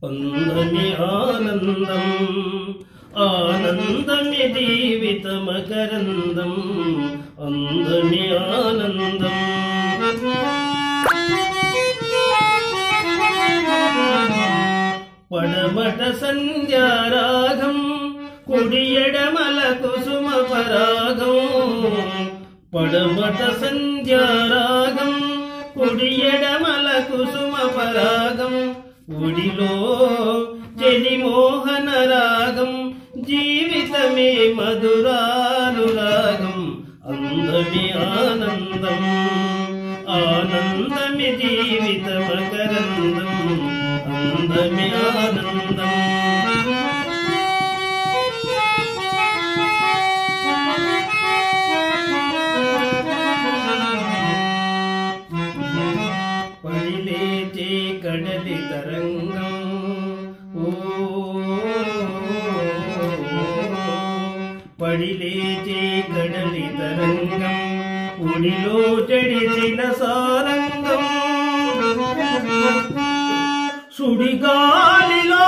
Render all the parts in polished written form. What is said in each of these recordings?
అందమి ఆనందం ఆనందమి జీవిత మకరందం అందమి ఆనందం పడమట సంధ్యారాగం కుడియడమల కుసుమ పరాగం పడమట సంధ్యారాగం కుడియడమల కుసుమ పరాగం ఒడిలో చెలి మోహన రాగం జీవితమే మధురానురాగం అందమి ఆనందం ఆనందమి జీవిత మకరందం అందమి ఆనందం పడిలేచే కడలి తరంగం పడిలేచే కడలి తరంగం ఉడిలో చెడిసిన సారంగం సుడిగాలిలో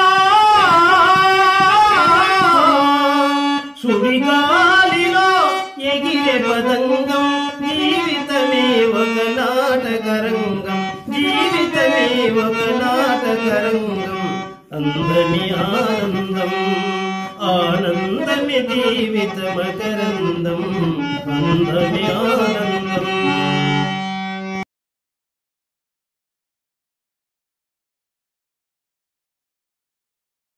ఎగిరే పదంగం జీవితమే ఒక నాటకరంగం జీవితమే ఒక నాటకరంగం అందమి ఆనందం ఆనందమి జీవిత మకరందం అందమి ఆనందం